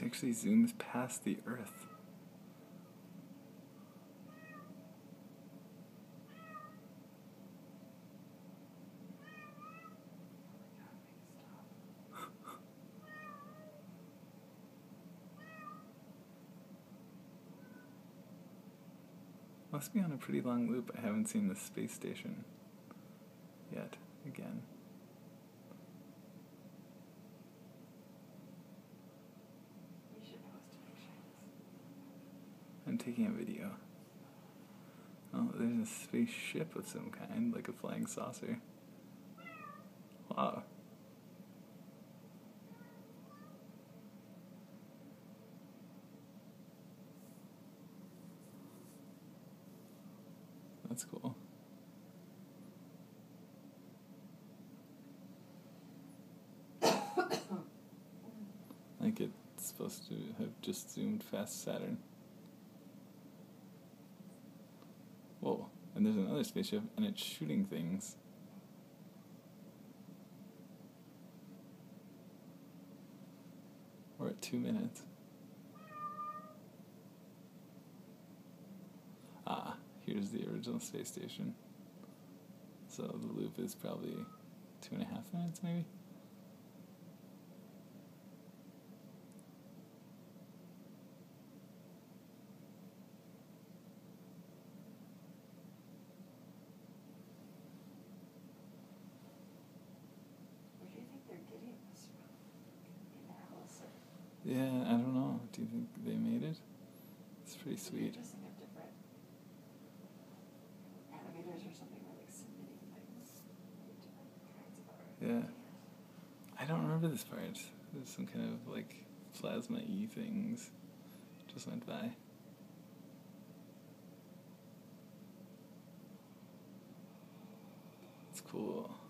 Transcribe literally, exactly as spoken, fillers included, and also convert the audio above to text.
It actually zooms past the Earth. Must be on a pretty long loop. I haven't seen the space station yet, again. You should post pictures. I'm taking a video. Oh, there's a spaceship of some kind, like a flying saucer. Wow. That's cool. I think it's supposed to have just zoomed past Saturn. Whoa, and there's another spaceship, and it's shooting things. We're at two minutes. Ah, here's the original space station. So the loop is probably two and a half minutes, maybe? Where do you think they're getting this from? Minneapolis? Yeah, I don't know. Do you think they made it? It's pretty sweet. I just think they're different animators or something, or like submitting things. Different kinds of art. Yeah. I don't remember this part. There's some kind of like plasma-y things just went by. It's cool.